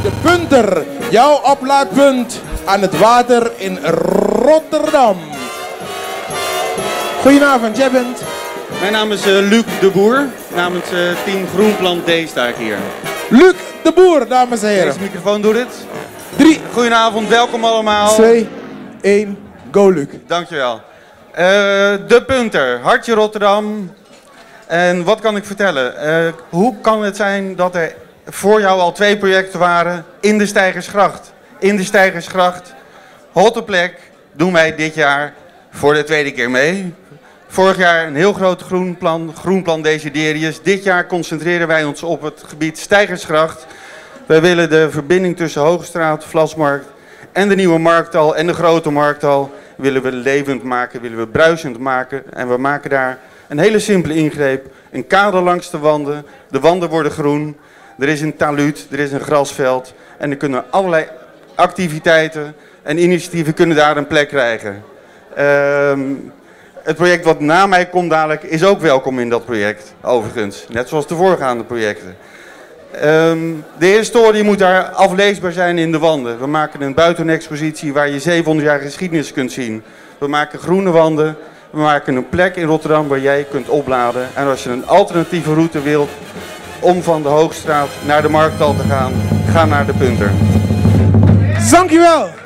De Punter, jouw oplaadpunt aan het water in Rotterdam. Goedenavond, jij bent? Mijn naam is Luc de Boer. Namens Team Groenplan D sta ik hier. Luc de Boer, dames en heren. Deze microfoon doet het. 3, Goedenavond, welkom allemaal. 2, 1, go Luc. Dankjewel. De Punter, hartje Rotterdam. En wat kan ik vertellen? Hoe kan het zijn dat er voor jou al 2 projecten waren in de Steigersgracht? In de Steigersgracht, hotte plek, doen wij dit jaar voor de 2e keer mee. Vorig jaar een heel groot groenplan Desiderius. Dit jaar concentreren wij ons op het gebied Steigersgracht. Wij willen de verbinding tussen Hoogstraat, Vlasmarkt en de Nieuwe Markthal en de Grote Markthal willen we levend maken, willen we bruisend maken. En we maken daar een hele simpele ingreep. Een kader langs de wanden worden groen. Er is een taluut, er is een grasveld. En er kunnen allerlei activiteiten en initiatieven kunnen daar een plek krijgen. Het project wat na mij komt dadelijk is ook welkom in dat project, overigens. Net zoals de voorgaande projecten. De historie moet daar afleesbaar zijn in de wanden. We maken een buitenexpositie waar je 700 jaar geschiedenis kunt zien. We maken groene wanden. We maken een plek in Rotterdam waar jij kunt opladen. En als je een alternatieve route wilt om van de Hoogstraat naar de Markthal te gaan, ga naar de Punter. Dankjewel.